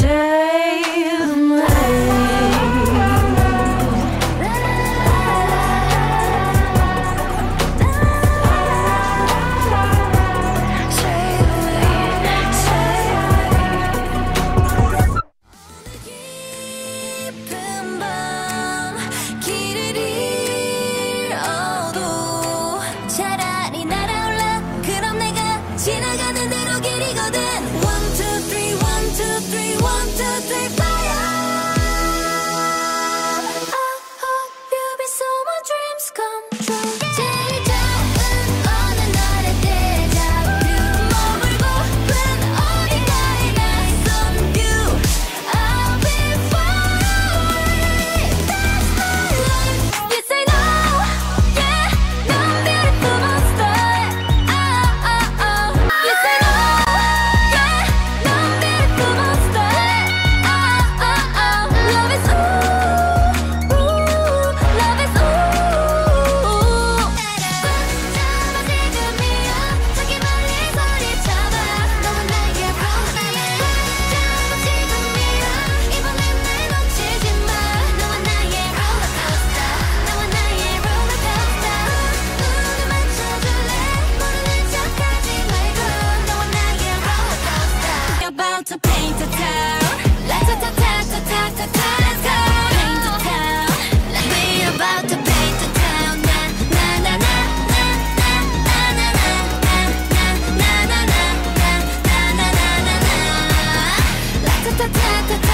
save me. 지나가는 대로 길이거든. 1, 2, 3, 1, 2, 3, 1, 2, 3, fire. I hope you be so my dreams come true. 제일 좋은 어느 날의 데자뷰 머물고픈 어딘가에 낯선 view. I'll be far away. That's my life. You say no, yeah. 넌 beautiful monster. You say no, yeah. 넌 beautiful monster. Love is ooh, love is ooh. 잡아 지금이야. 저기 멀리 소리쳐봐. 너와 나에게 promise. 잡아 지금이야. 이번엔 날 놓치지 마. 너와 나의 rollercoaster. 너와 나의 rollercoaster. 눈을 맞춰줄래. 모르는 척하지 말고. 너와 나의 rollercoaster. About to paint the town. La-ta-ta-ta-ta-ta-ta-ta. Let's go. Paint the town. We're about to paint the town. Na-na-na-na-na-na-na-na-na-na-na-na-na-na-na-na-na. La-ta-ta-ta-ta-ta.